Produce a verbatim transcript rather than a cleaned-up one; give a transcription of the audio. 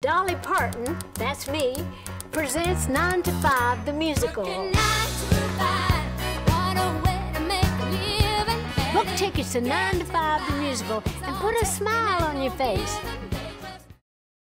Dolly Parton, that's me, presents nine to five the musical. Book tickets to nine to five the musical and put a smile on your face.